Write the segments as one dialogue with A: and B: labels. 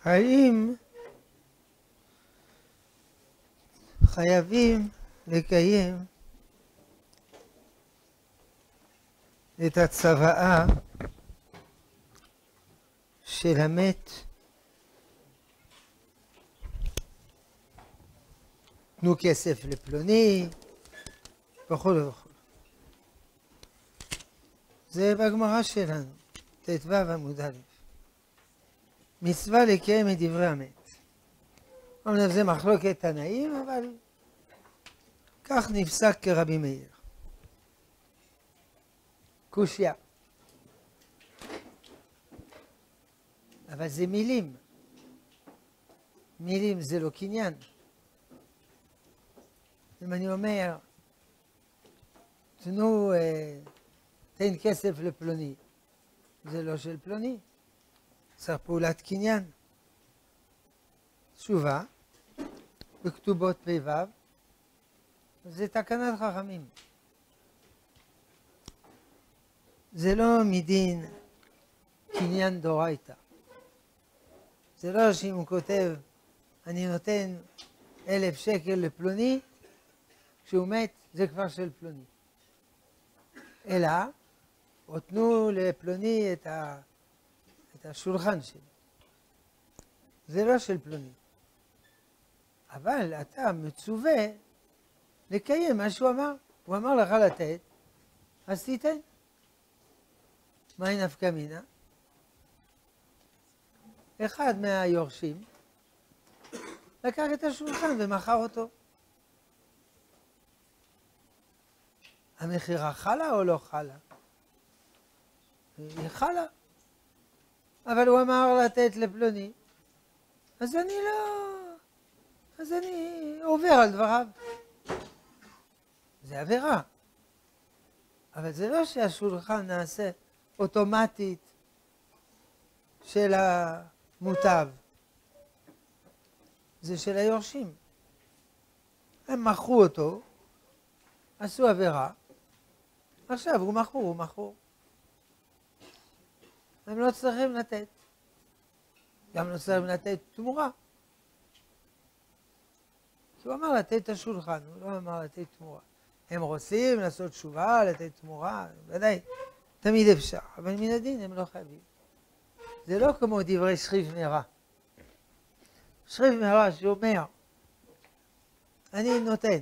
A: האם חייבים לקיים את הצוואה של המת תנו כסף לפלוני וכו' וכו'. זה בגמרא שלנו, ט"ו עמוד א'. מצווה לקיים את דברי המת. אמנם זה מחלוקת תנאים, אבל כך נפסק כרבי מאיר. קושיה. אבל זה מילים. מילים זה לא קניין. אם אני אומר, תנו, תן כסף לפלוני, זה לא של פלוני. צריך פעולת קניין. תשובה, בכתובות פ"ו, זה תקנת חכמים. זה לא מדין קניין דורייתא. זה לא שאם הוא כותב, אני נותן 1,000 שקל לפלוני, כשהוא מת זה כבר של פלוני. אלא, או תנו לפלוני את השולחן שלי. זה לא של פלוני. אבל אתה מצווה לקיים מה שהוא אמר. הוא אמר לך לתת, אז תיתן. מהי נפקא מינה? אחד מהיורשים לקח את השולחן ומכר אותו. המכירה חלה או לא חלה? היא חלה. אבל הוא אמר לתת לפלוני, אז אני עובר על דבריו. זה עבירה. אבל זה לא שהשולחן נעשה אוטומטית של המוטב. זה של היורשים. הם מכרו אותו, עשו עבירה, עכשיו הוא מכור. הם לא צריכים לתת. גם לא צריכים לתת תמורה. כי הוא אמר לתת את השולחן, הוא לא אמר לתת תמורה. הם רוצים לעשות תשובה, לתת תמורה, ודאי, תמיד אפשר, אבל מן הדין הם לא חייבים. זה לא כמו דברי שכיב מרע. שכיב מרע שאומר, אני נותן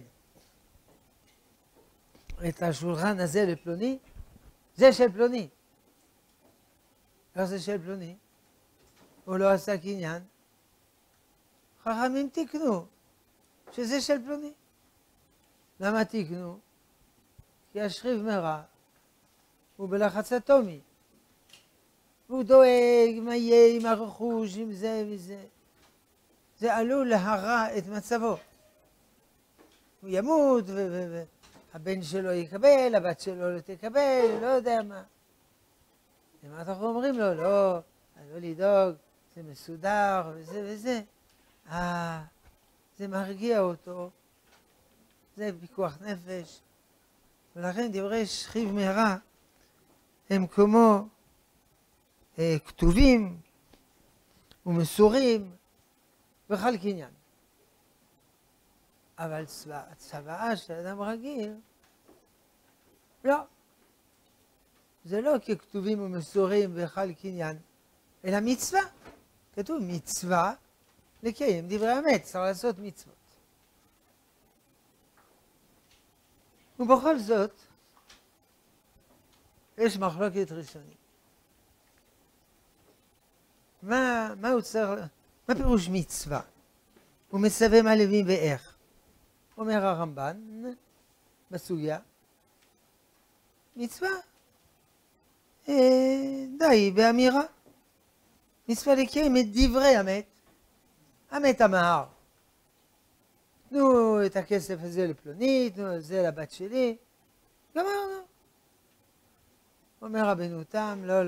A: את השולחן הזה לפלוני, זה של פלוני. איך זה של פלוני? הוא לא עשה קניין. חכמים תיקנו שזה של פלוני. למה תיקנו? כי השכיב מרע הוא בלחץ אטומי. והוא דואג מה יהיה עם הרכוש, עם זה וזה. זה עלול להרע את מצבו. הוא ימות והבן שלו יקבל, הבת שלו לא תקבל, לא יודע מה. למה אנחנו אומרים לו? לא, לא לדאוג, זה מסודר וזה וזה. זה מרגיע אותו. זה פיקוח נפש. ולכן דברי שכיב מרע הם כמו כתובים ומסורים בכל קניין. אבל הצוואה של אדם רגיל, לא. זה לא ככתובים ומסורים בכל קניין, אלא מצווה. כתוב מצווה לקיים דברי המת, צריך לעשות מצוות. ובכל זאת, יש מחלוקת ראשונית. מה פירוש מצווה? הוא מצווה מה לווים ואיך. אומר הרמב"ן בסוגיה, מצווה די באמירה. מצווה לקיים את דברי המת. המת אמר, תנו את הכסף הזה לפלוני, תנו את זה לבת שלי. גמרנו. אומר רבנו תם, לא.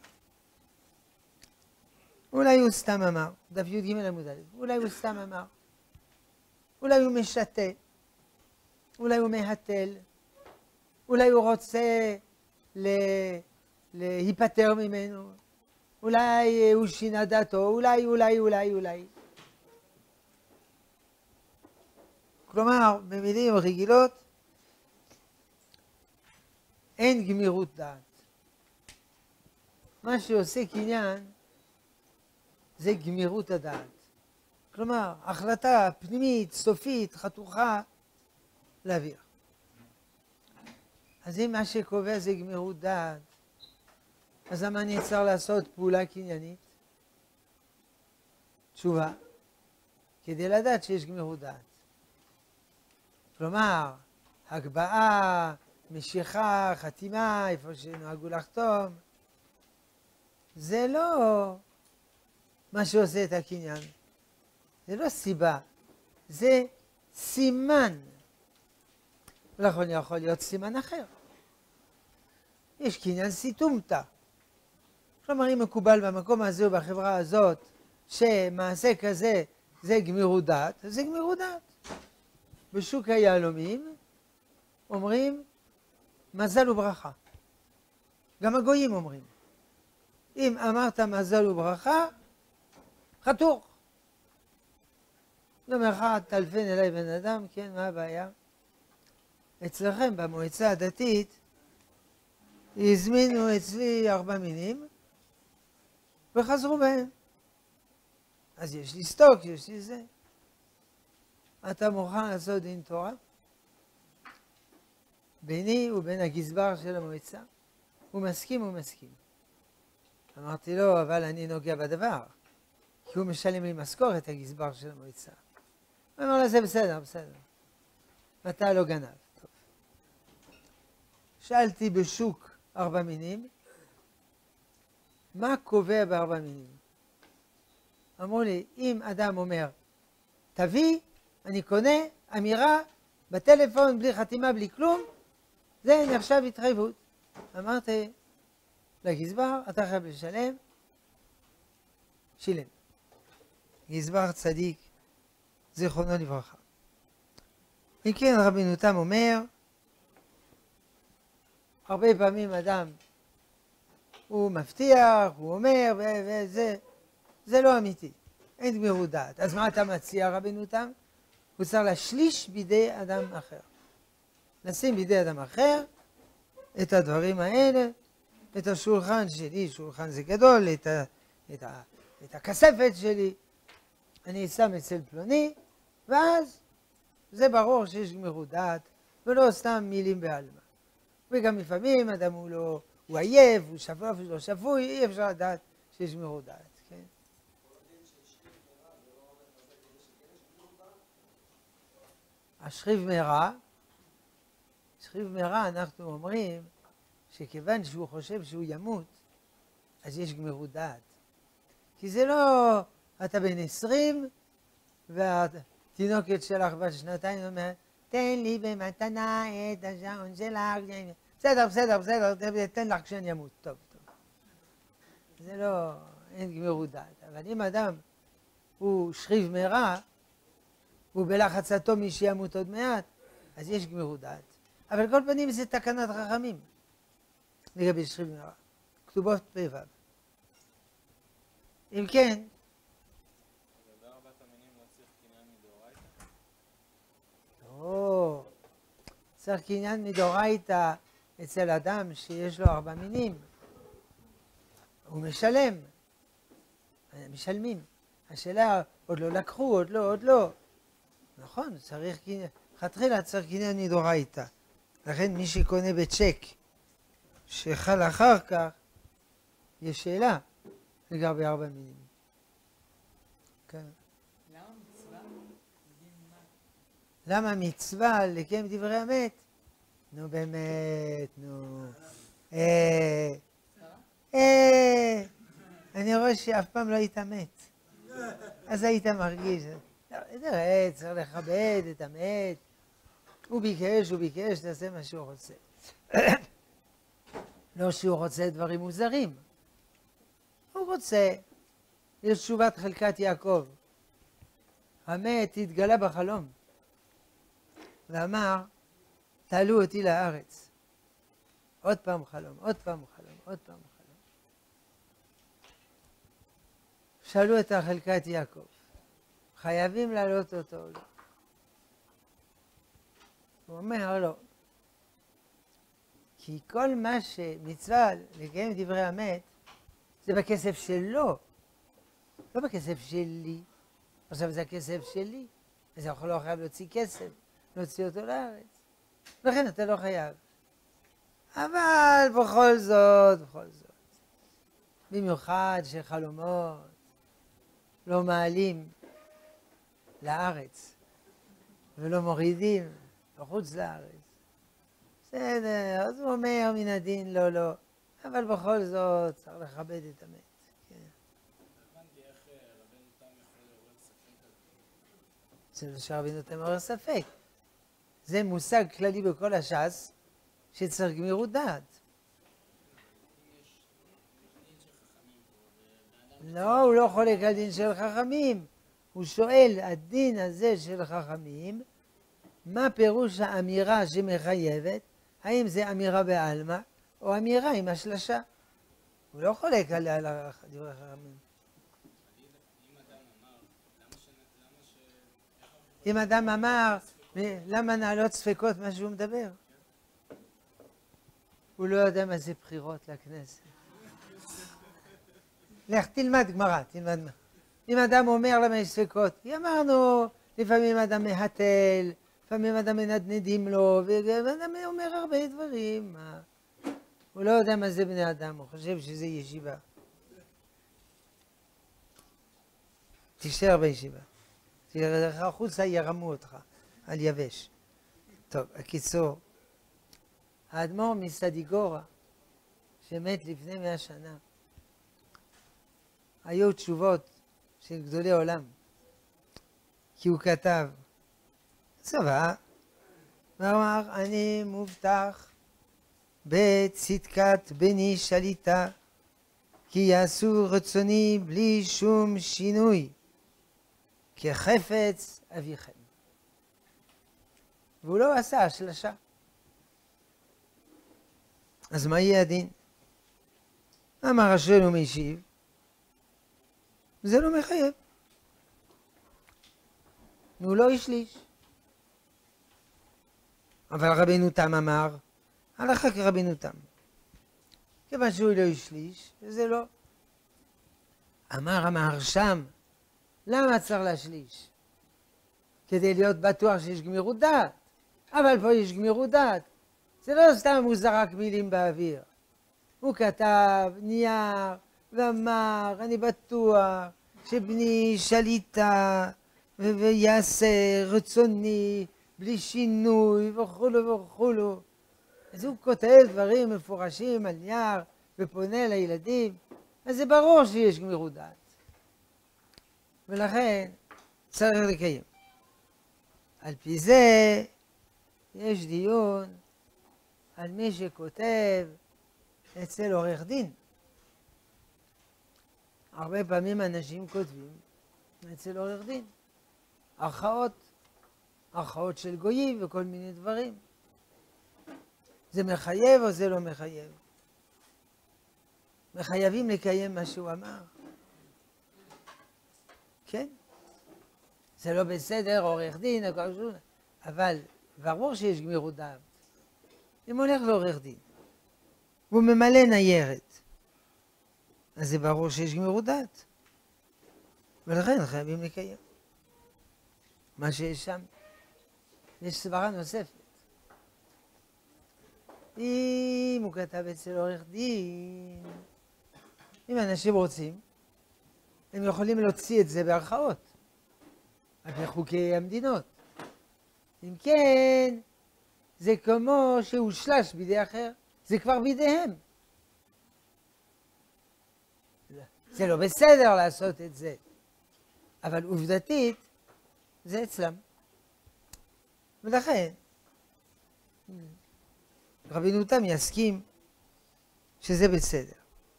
A: אולי הוא סתם אמר, דף י"ג עמוד א', אולי הוא סתם אמר. אולי הוא משתה. אולי הוא מהתל. אולי הוא רוצה להיפטר ממנו. אולי הוא שינה דעתו, אולי. כלומר, במילים רגילות, אין גמירות דעת. מה שעושה קניין זה גמירות הדעת. כלומר, החלטה פנימית, סופית, חתוכה, להעביר. אז אם מה שקובע זה גמירות דעת, אז למה אני צריך לעשות פעולה קניינית? תשובה, כדי לדעת שיש גמירות דעת. כלומר, הגבהה, משיכה, חתימה, איפה שנוהגו לחתום, זה לא מה שעושה את הקניין. זה לא סיבה, זה סימן. ולכן יכול להיות סימן אחר. יש קניין סיתומתא. כלומר, אם מקובל במקום הזה ובחברה הזאת, שמעשה כזה זה גמירות דעת, אז זה גמירות דעת. בשוק היהלומים אומרים מזל וברכה. גם הגויים אומרים. אם אמרת מזל וברכה, חתוך. יום אחד טלפן אליי בן אדם, כן, מה הבעיה? אצלכם במועצה הדתית הזמינו אצלי 4 מינים וחזרו בהם. אז יש לי סטוק, יש לי זה. אתה מוכן לעשות דין תורה? ביני ובין הגזבר של המועצה. הוא מסכים. אמרתי לו, אבל אני נוגע בדבר, כי הוא משלם לי משכורת, הגזבר של המועצה. הוא אמר לו, זה בסדר. אתה לא גנב. טוב. שאלתי בשוק 4 מינים, מה קובע ב4 מינים? אמרו לי, אם אדם אומר, תביא, אני קונה, אמירה, בטלפון, בלי חתימה, בלי כלום, זה נחשב התחייבות. אמרתי לגזבר, אתה חייב לשלם, שילם. גזבר צדיק, זיכרונו לברכה. אם כן, רבינו תם אומר, הרבה פעמים אדם, הוא מבטיח, הוא אומר, זה לא אמיתי. אין גמירות דעת. אז מה אתה מציע, רבינו תם? הוא צריך להשליש בידי אדם אחר. לשים בידי אדם אחר את הדברים האלה, את השולחן שלי, שולחן זה גדול, את הכספת שלי, אני שם אצל פלוני, ואז זה ברור שיש גמירות דעת, ולא סתם מילים בעלמא. וגם לפעמים אדם הוא עייף, הוא שפוי, הוא לא שפוי, אי אפשר לדעת שיש גמירות דעת. כן? השכיב מרע, אנחנו אומרים שכיוון שהוא חושב שהוא ימות, אז יש גמירות דעת. כי זה לא, אתה בן 20, והתינוקת שלך בת 2 אומרת, תן לי במתנה את השעון שלך. בסדר, תן לך כשאני אמות. טוב. זה לא, אין גמירות דעת. אבל אם אדם הוא שכיב מרע, הוא בלחץ אטומי שימות עוד מעט, אז יש גמירות דעת. אבל כל פנים זה תקנת חכמים לגבי שכיב מרע. כתובות פ"ו. אם כן, צריך קניין מדאורייתא אצל אדם שיש לו 4 מינים. הוא משלמים. השאלה, עוד לא לקחו, עוד לא. נכון, צריך קניין, חתחילה צריך קניין מדאורייתא. לכן מי שקונה בצ'ק שחל אחר כך, יש שאלה לגבי 4 מינים. כן. למה מצווה לקיים דברי אמת? נו באמת, נו. אני רואה שאף פעם לא היית מת. אז היית מרגיש. צריך לכבד את המת. הוא ביקש, תעשה מה שהוא רוצה. לא שהוא רוצה דברים מוזרים. הוא רוצה, יש תשובת חלקת יעקב. המת התגלה בחלום. ואמר, תעלו אותי לארץ. עוד פעם חלום. שאלו את חלקת יעקב, חייבים להעלות אותו או לא? הוא אומר לא. כי כל מה שמצווה לקיים דברי אמת, זה בכסף שלו, לא בכסף שלי. עכשיו זה הכסף שלי, אז הוא לא חייב להוציא כסף, להוציא אותו לארץ. לכן אתה לא חייב. אבל בכל זאת, במיוחד שחלומות לא מעלים לארץ ולא מורידים בחוץ לארץ. בסדר, אז הוא אומר מן הדין לא, אבל בכל זאת צריך לכבד את המת.
B: הבנתי איך רבנו תם יכול לעורר ספק על
A: זה לא שרבנו תם מעורר ספק. זה מושג כללי בכל הש"ס שצריך גמירות דעת. לא, הוא לא חולק על דין של חכמים. הוא שואל, הדין הזה של חכמים, מה פירוש האמירה שמחייבת? האם זה אמירה בעלמא, או אמירה עם השלשה? הוא לא חולק על דברי חכמים. אם אדם אמר, למה נעלות ספקות מה שהוא מדבר? הוא לא יודע מה זה בחירות לכנסת. לך, תלמד גמרא, תלמד מה. אם אדם אומר למה יש ספקות, כי אמרנו, לפעמים אדם מהתל, לפעמים אדם מנדנדים לו, ואדם אומר הרבה דברים. הוא לא יודע מה זה בני אדם, הוא חושב שזה ישיבה. תישאר בישיבה. תלך החוצה ירמו אותך, על יבש. טוב, הקיצור, האדמו"ר מסדיגורה, שמת לפני 100 שנה, היו תשובות של גדולי עולם, כי הוא כתב צבא, ואמר, אני מובטח בצדקת בני שליטה, כי יעשו רצוני בלי שום שינוי, כחפץ אביכם. והוא לא עשה השלשה. אז מה יהיה הדין? אמר השואל ומשיב, זה לא מחייב. הוא לא השליש. אבל רבנו תם אמר, הלכה כרבנו תם. כיוון שהוא לא השליש, וזה לא. אמר המהרש"ם, למה צריך להשליש? כדי להיות בטוח שיש גמירות דעת. אבל פה יש גמירות דעת. זה לא סתם הוא זרק מילים באוויר. הוא כתב נייר ואמר, אני בטוח שבני שליטה ויעשה רצוני בלי שינוי וכולו וכולו. אז הוא כותב דברים מפורשים על נייר ופונה לילדים, אז זה ברור שיש גמירות דעת. ולכן צריך לקיים. על פי זה יש דיון על מי שכותב אצל עורך דין. הרבה פעמים אנשים כותבים אצל עורך דין. ערכאות של גויים וכל מיני דברים. זה מחייב או זה לא מחייב? מחייבים לקיים מה שהוא אמר. כן? זה לא בסדר, עורך דין, אבל ברור שיש גמירות דעת. אם הולך לעורך דין, והוא ממלא ניירת, אז זה ברור שיש גמירות דעת. ולכן חייבים לקיים. מה שיש שם, יש סברה נוספת. אם הוא כתב אצל עורך דין, אם אנשים רוצים, הם יכולים להוציא את זה בערכאות, על פי חוקי המדינות. אם כן, זה כמו שהוא שלש בידי אחר, זה כבר בידיהם. זה לא בסדר לעשות את זה, אבל עובדתית זה אצלם. ולכן, רבנו תם יסכים שזה בסדר.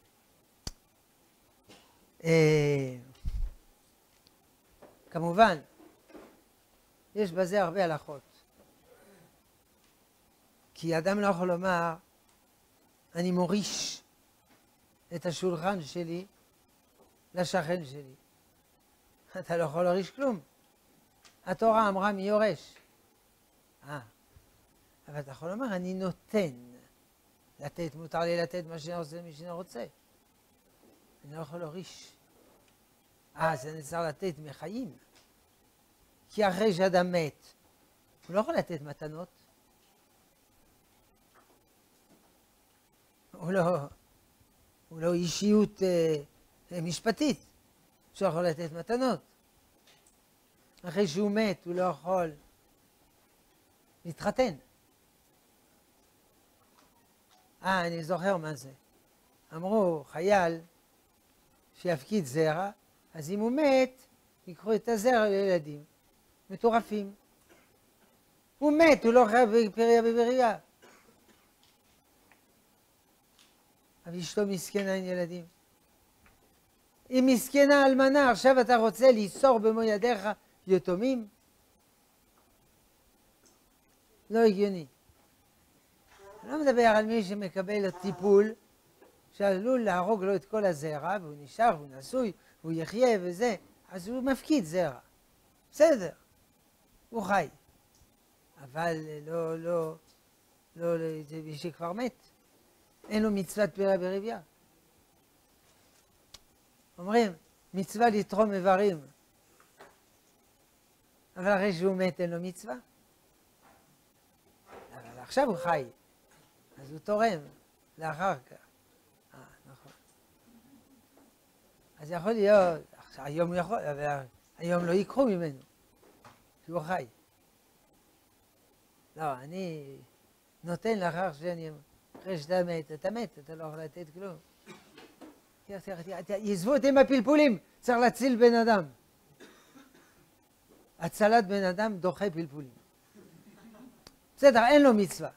A: כמובן, יש בזה הרבה הלכות. כי אדם לא יכול לומר, אני מוריש את השולחן שלי לשכן שלי. אתה לא יכול להוריש כלום. התורה אמרה מי יורש. אבל אתה יכול לומר, אני נותן. לתת, מותר לי לתת מה שאני רוצה למי שאני רוצה. אני לא יכול להוריש. אז אני צריך לתת מחיים. כי אחרי שאדם מת, הוא לא יכול לתת מתנות. הוא לא אישיות משפטית שיכול לתת מתנות. אחרי שהוא מת, הוא לא יכול להתחתן. אני זוכר מה זה. אמרו, חייל שיפקיד זרע, אז אם הוא מת, ייקחו את הזרע לילדים. מטורפים. הוא מת, הוא לא חייב בפריה ובראייה. אבל אשתו מסכנה עם ילדים. היא מסכנה אלמנה, עכשיו אתה רוצה לאסור במו ידיך יתומים? לא הגיוני. אני לא מדבר על מי שמקבל טיפול שעלול להרוג לו את כל הזרע, והוא נשאר, והוא נשוי, והוא יחיה וזה, אז הוא מפקיד זרע. בסדר, הוא חי. אבל לא, זה מי שכבר מת. אין לו מצוות פריה ורבייה. אומרים, מצווה לתרום איברים. אבל אחרי שהוא מת אין לו מצווה. אבל עכשיו הוא חי. אז הוא תורם לאחר כך. נכון. אז יכול להיות, היום הוא יכול, אבל היום לא ייקחו ממנו, שהוא חי. לא, אני נותן לאחר שאני, אחרי שאתה מת, אתה לא יכול לתת כלום. יעזבו אותי מהפלפולים, צריך להציל בן אדם. הצלת בן אדם דוחה פלפולים. בסדר, אין לו מצווה,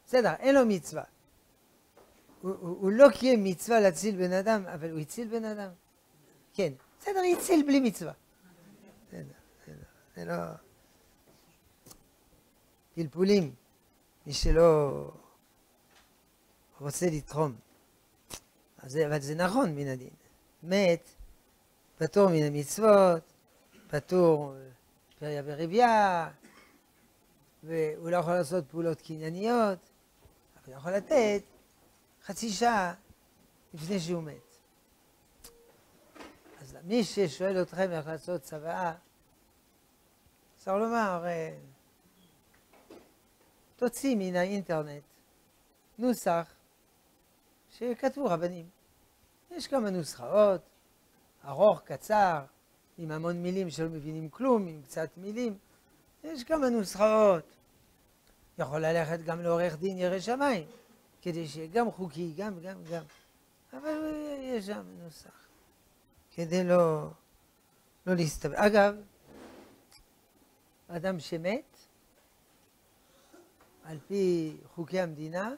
A: הוא לא קיים מצווה להציל בן אדם, אבל הוא הציל בן אדם. כן, בסדר, הציל בלי מצווה. זה לא... פלפולים, מי שלא רוצה לתרום. אבל זה נכון מן הדין. מת, פטור מן המצוות, פטור פריה ורבייה, והוא לא יכול לעשות פעולות קנייניות, אבל הוא יכול לתת חצי שעה לפני שהוא מת. אז מי ששואל אתכם איך לעשות צוואה, צריך לומר, תוציא מן האינטרנט נוסח שכתבו רבנים. יש כמה נוסחאות, ארוך, קצר, עם המון מילים שלא מבינים כלום, עם קצת מילים. יש כמה נוסחאות. יכול ללכת גם לעורך דין ירא שמיים, כדי שיהיה גם חוקי, גם. אבל יש שם נוסח, כדי לא להסתבר. אגב, אדם שמת, על פי חוקי המדינה,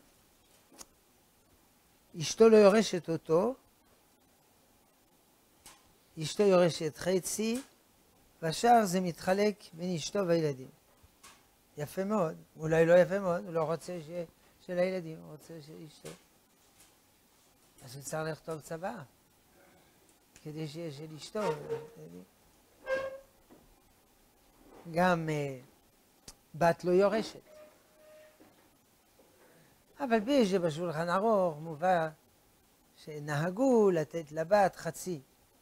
A: אשתו לא יורשת אותו, אשתו יורשת חצי, והשאר זה מתחלק בין אשתו והילדים. יפה מאוד, אולי לא יפה מאוד, הוא לא רוצה של הילדים, הוא רוצה של אשתו. אז הוא צריך לכתוב צוואה, כדי שיהיה של אשתו. גם בת לא יורשת. אבל בי שבשולחן ערוך מובא שנהגו לתת לבת חצי.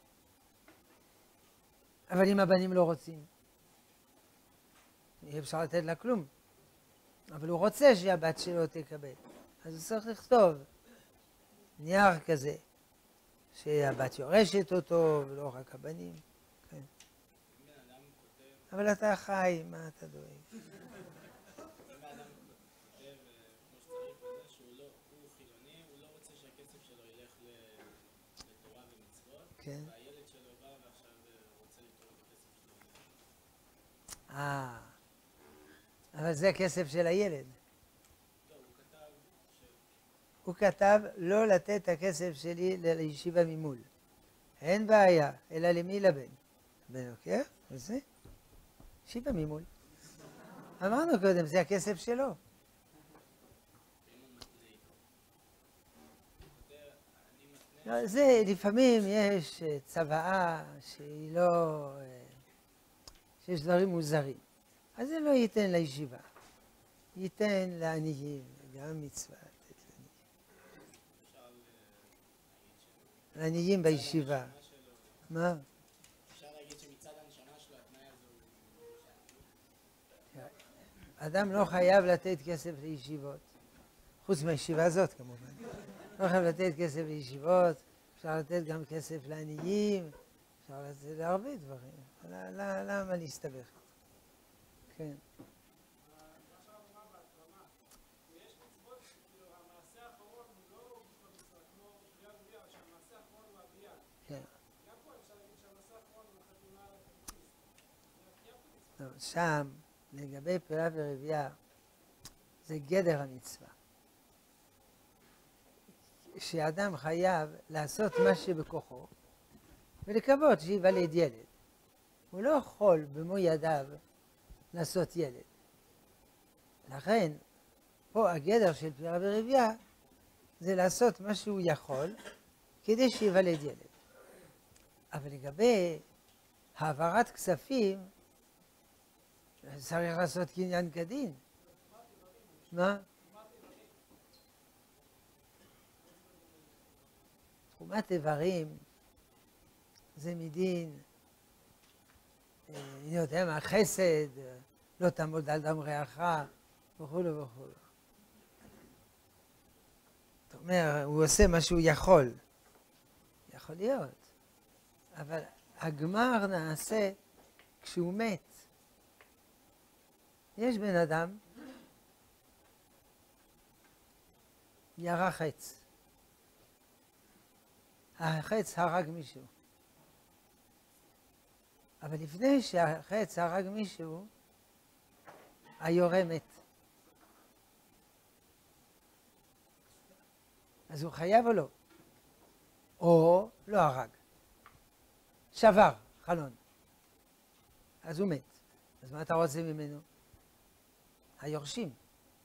A: אבל אם הבנים לא רוצים, אי אפשר לתת לה כלום. אבל הוא רוצה שהבת שלו תקבל. אז הוא צריך לכתוב נייר כזה, שהבת יורשת אותו, ולא רק הבנים. כן. אבל אתה חי, מה אתה דואג?
B: אם האדם כותב כמו שצריך וזה, שהוא חילוני, הוא לא רוצה שהכסף שלו ילך לתורה ומצוות, והילד שלו בא ועכשיו רוצה לתרום את הכסף שלו.
A: אבל זה הכסף של הילד.
B: לא,
A: הוא כתב לא לתת את הכסף שלי לישיבה ממול. אין בעיה, אלא למי? לבן. בן לוקח, וזה? ישיבה ממול. אמרנו קודם, זה הכסף שלו.
B: אני מתנה
A: לא, זה לפעמים יש צוואה שהיא לא... שיש דברים מוזרים. אז זה לא ייתן לישיבה. ייתן לעניים, גם מצווה לתת לעניים. לעניים בישיבה. מה?
B: אפשר להגיד שמצד הנשמה שלו התנאי הזה הוא...
A: אדם לא חייב לתת כסף לישיבות. חוץ מהישיבה הזאת כמובן. לא חייב לתת כסף לישיבות, אפשר לתת גם כסף לעניים, אפשר לתת להרבה דברים. למה להסתבך? כן. שם, לגבי פירה ורבייה, זה גדר המצווה. שאדם חייב לעשות מה שבכוחו, ולקוות שיוולד ילד. הוא לא יכול במו ידיו לעשות ילד. לכן, פה הגדר של פירה ורבייה, זה לעשות מה שהוא יכול, כדי שיוולד ילד. אבל לגבי העברת כספים, צריך לעשות קניין כדין. מה? תרומת איברים זה מדין, אני יודע מה, חסד, לא תעמוד על דם רעך, וכו' וכו'. זאת אומרת, הוא עושה מה שהוא יכול. יכול להיות. אבל הגמר נעשה כשהוא מת. יש בן אדם, ירה חץ. החץ הרג מישהו. אבל לפני שהחץ הרג מישהו, היורה מת. אז הוא חייב או לא? או לא הרג. שבר חלון. אז הוא מת. אז מה אתה רוצה ממנו? היורשים.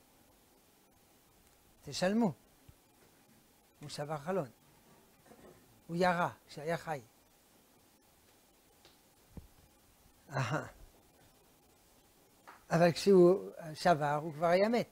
A: תשלמו. הוא שבר חלון. הוא ירה כשהיה חי. אבל כשהוא שבר הוא כבר היה מת.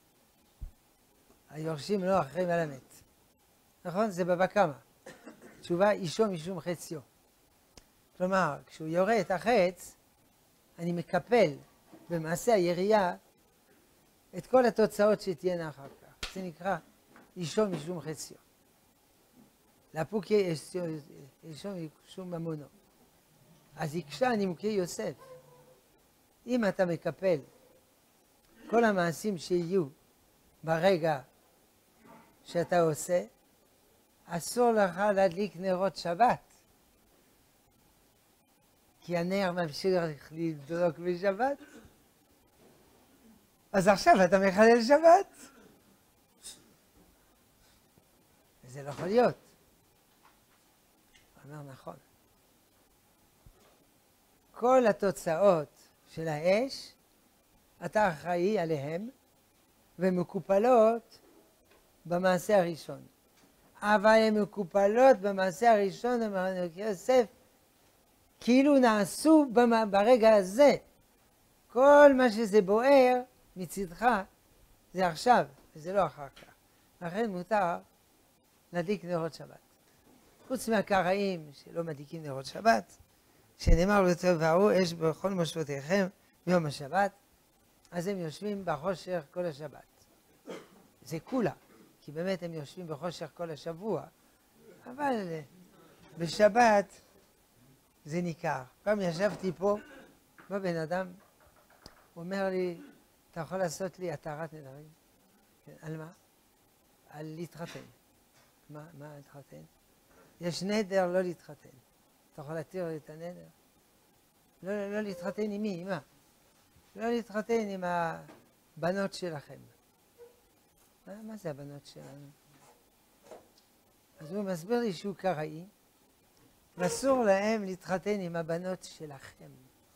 A: היורשים לא אחראים על המת. נכון? זה בבא קמא. תשובה אישו משום חציו. כלומר, כשהוא יורה את החץ, אני מקפל במעשה הירייה את כל התוצאות שתהיינה אחר כך. זה נקרא אישו משום חציו. לפוקי אישו משום ממונו. אז יקשה נימוקי יוסף. אם אתה מקפל כל המעשים שיהיו ברגע שאתה עושה, אסור לך להדליק נרות שבת. כי הנר ממשיך לדלוק בשבת. אז עכשיו אתה מחלל שבת. וזה לא יכול להיות. הוא אומר נכון. כל התוצאות של האש, אתה אחראי עליהן, ומקופלות במעשה הראשון. אבל הן מקופלות במעשה הראשון, אמרנו יוסף, כאילו נעשו ברגע הזה. כל מה שזה בוער מצדך, זה עכשיו, וזה לא אחר כך. לכן מותר להדליק נרות שבת. חוץ מהקראים שלא מדליקים נרות שבת, שנאמר ותבערו אש בכל מושבותיכם ביום השבת, אז הם יושבים בחושך כל השבת. זה כולה, כי באמת הם יושבים בחושך כל השבוע, אבל בשבת זה ניכר. פעם ישבתי פה, בא בן אדם, הוא אומר לי, אתה יכול לעשות לי התרת נדרים? כן, על מה? על להתחתן. מה להתחתן? יש נדר לא להתחתן. אתה יכול להתיר את הנדר? לא להתחתן עם מי? עם מה? לא להתחתן עם הבנות שלכם. מה זה הבנות שלנו? אז הוא מסביר לי שהוא קראי, ואסור להם להתחתן עם הבנות שלכם.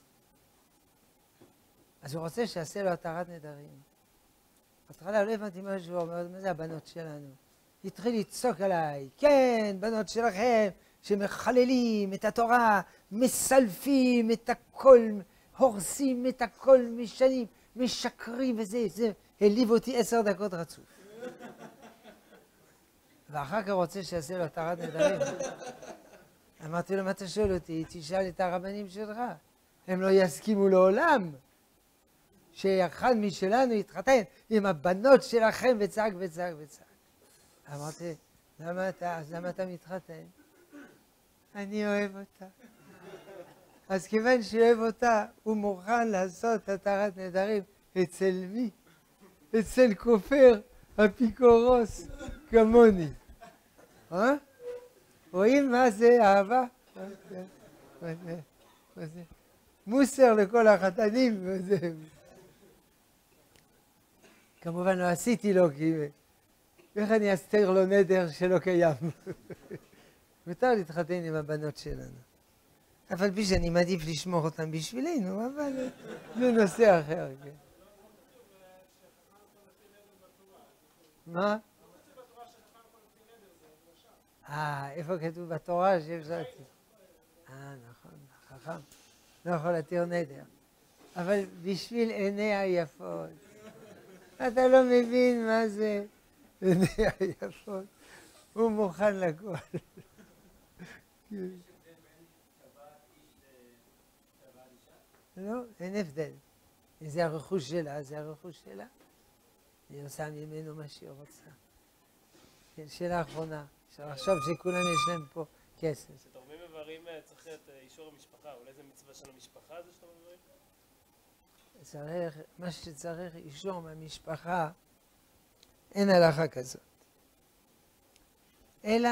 A: אז הוא רוצה שיעשה לו התרת נדרים. בהתחלה לא הבנתי מה שהוא אומר, מה זה הבנות שלנו? התחיל לצעוק עליי, כן, בנות שלכם, שמחללים את התורה, מסלפים את הכל, הורסים את הכל, משנים, משקרים וזה, זה העליב אותי 10 דקות רצוף. ואחר כך רוצה שיעשה לו התרת נדרים. אמרתי לו, מה אתה שואל אותי? תשאל את הרבנים שלך. הם לא יסכימו לעולם שאחד משלנו יתחתן עם הבנות שלכם וצעק וצעק וצעק. אמרתי, למה אתה מתחתן? אני אוהב אותה. אז כיוון שאוהב אותה, הוא מוכן לעשות התרת נדרים אצל מי? אצל כופר אפיקורוס כמוני. רואים מה זה אהבה? מוסר לכל החתנים. כמובן לא עשיתי לו, כי איך אני אסתר לו נדר שלא קיים? מותר להתחתן עם הבנות שלנו. אף על פי שאני מעדיף לשמור אותם בשבילנו, אבל זה נושא אחר. מה? איפה כתוב בתורה שאפשר... נכון, חכם. לא יכול להתיר נדר. אבל בשביל עיני היפות. אתה לא מבין מה זה עיני היפות. הוא מוכן לכל. לא, אין הבדל. זה הרכוש שלה, זה הרכוש שלה. היא עושה ממנו מה שהיא רוצה. כן, שאלה אחרונה. אפשר לחשוב שכולם יש להם פה כסף.
C: כשתורמים איברים צריך את אישור המשפחה, אולי זה מצווה של המשפחה זה שתורמים איברים?
A: צריך, מה שצריך אישור מהמשפחה, אין הלכה כזאת. אלא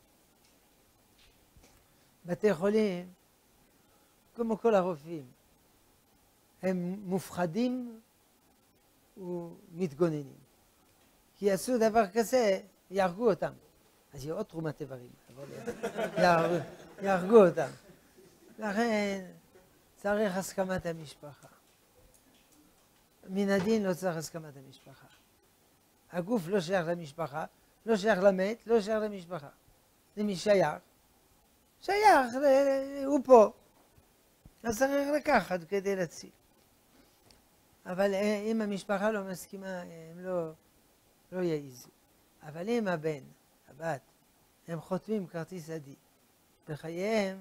A: בתי חולים, כמו כל הרופאים, הם מופחדים ומתגוננים. כי יעשו דבר כזה, יהרגו אותם. אז יהיו עוד תרומת איברים, אבל יהרגו אותם. לכן צריך הסכמת המשפחה. מן הדין לא צריך הסכמת המשפחה. הגוף לא שייך למשפחה, לא שייך למת, לא שייך למשפחה. למי שייך? שייך, הוא פה. אז צריך לקחת כדי להציל. אבל אם המשפחה לא מסכימה, הם לא יעיזו. אבל אם הבן, הבת, הם חותמים כרטיס עדי בחייהם,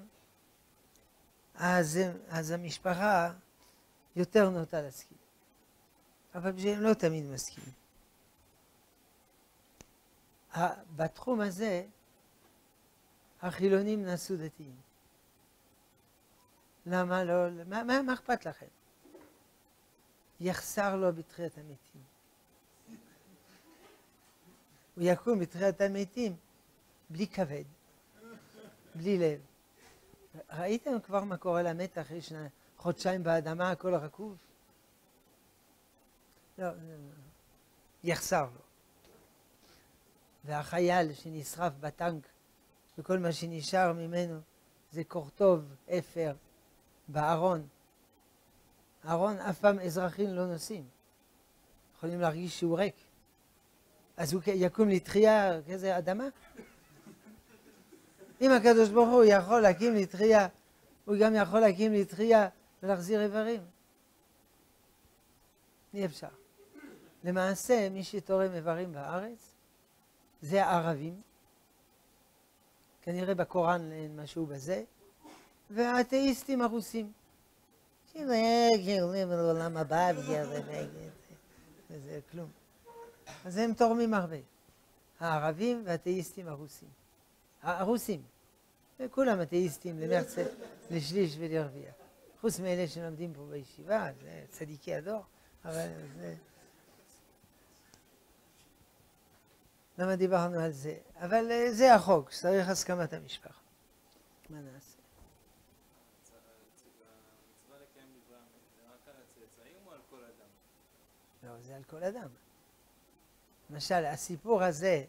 A: אז המשפחה יותר נוטה להסכים. אבל שהם לא תמיד מסכימים. בתחום הזה, החילונים נעשו דתיים. למה לא? מה אכפת לכם? יחסר לו בתחיית המתים. הוא יקום בתחיית המתים בלי כבד, בלי לב. ראיתם כבר מה קורה למת אחרי חודשיים באדמה, הכל רקוב? לא, יחסר לו. והחייל שנשרף בטנק, וכל מה שנשאר ממנו זה קורטוב, אפר, בארון. הארון אף פעם אזרחים לא נוסעים. יכולים להרגיש שהוא ריק. אז הוא יקום לתחייה כזה אדמה? אם הקדוש ברוך הוא יכול להקים לתחייה, הוא גם יכול להקים לתחייה ולהחזיר איברים. אי אפשר. למעשה, מי שתורם איברים בארץ, זה הערבים. כנראה בקוראן אין משהו בזה. והאתאיסטים הרוסים. שעולים לעולם הבא וזה כלום. אז הם תורמים הרבה. הערבים והאתאיסטים הרוסים. הרוסים. וכולם אתאיסטים למרץ, לשליש ולרביע. חוץ מאלה שלומדים פה בישיבה, זה צדיקי הדור, אבל זה... למה דיברנו על זה? אבל זה החוק, צריך הסכמת המשפחה. מה נעשה?
D: המצווה לקיים דברי המת, זה רק על הצאצאים או על כל אדם?
A: לא, זה על כל אדם. למשל, הסיפור הזה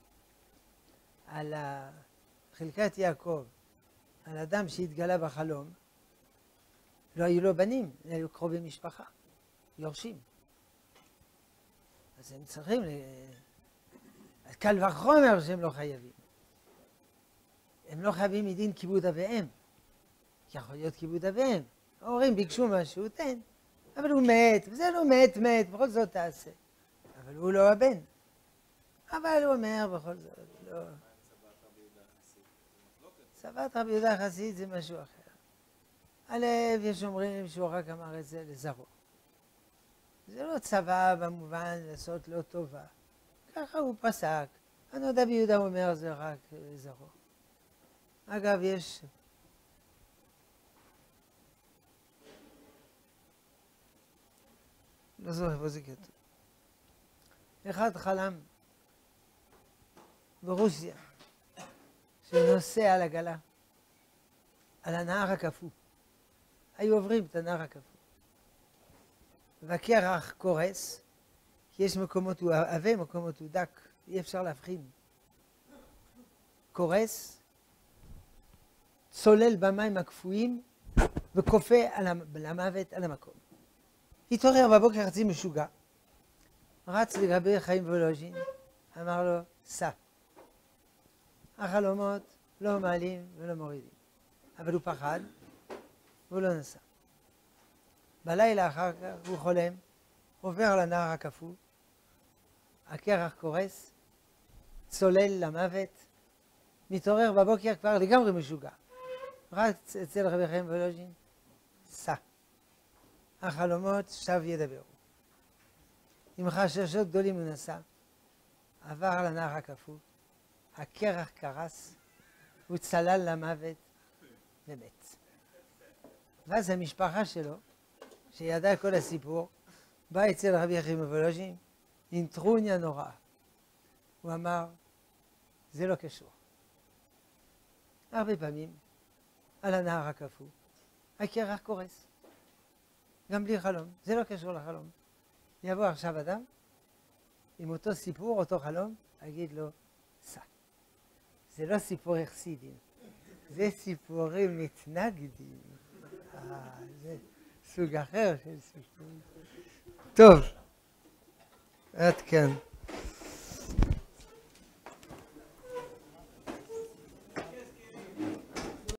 A: על חלקת יעקב, על אדם שהתגלה בחלום, לא היו לו בנים, היו קרובי משפחה, יורשים. אז הם צריכים... אז קל וחומר שהם לא חייבים. הם לא חייבים מדין כיבוד אביהם. יכול להיות כיבוד אביהם. ההורים ביקשו משהו, תן. אבל הוא מת, וזה לא מת, בכל זאת תעשה. אבל הוא לא הבן. אבל הוא אומר בכל זאת, לא. צוות רבי יהודה החסיד זה משהו אחר. הלב, יש אומרים שהוא רק אמר את זה לזרעו. זה לא צבא במובן לעשות לא טובה. ככה הוא פסק. רבי יהודה אומר זה רק לזרעו. אגב, יש... לא זוכר איפה זה כתוב. אחד חלם ברוסיה שנוסע על עגלה, על הנהר הקפוא. היו עוברים את הנהר הקפוא. והקרח קורס, כי יש מקומות הוא עבה, מקומות הוא דק, אי אפשר להבחין. קורס, צולל במים הקפואים וכופה למוות על המקום. התעורר בבוקר חצי משוגע, רץ לגבי חיים וולוז'ין, אמר לו, סע. החלומות לא מעלים ולא מורידים. אבל הוא פחד, והוא לא נסע. בלילה אחר כך הוא חולם, עובר על הנהר הקפוא, הקרח קורס, צולל למוות, מתעורר בבוקר כבר לגמרי משוגע. רץ אצל רבי חיים וולוז'ין, סע. החלומות שב ידברו. עם חששות גדולים הוא נסע, עבר על הנהר הקפוא, הקרח קרס, הוא צלל למוות ומת. ואז המשפחה שלו, שידעה כל הסיפור, באה אצל רבי חיים וולוז'ין עם טרוניה נוראה. הוא אמר, זה לא קשור. הרבה פעמים, על הנהר הקפוא, הקרח קורס. גם בלי חלום, זה לא קשור לחלום. יבוא עכשיו אדם, עם אותו סיפור, אותו חלום, אגיד לו, סע. זה לא סיפור חסידים, זה סיפורים מתנגדים. זה סוג אחר של סיפורים. טוב, עד כאן.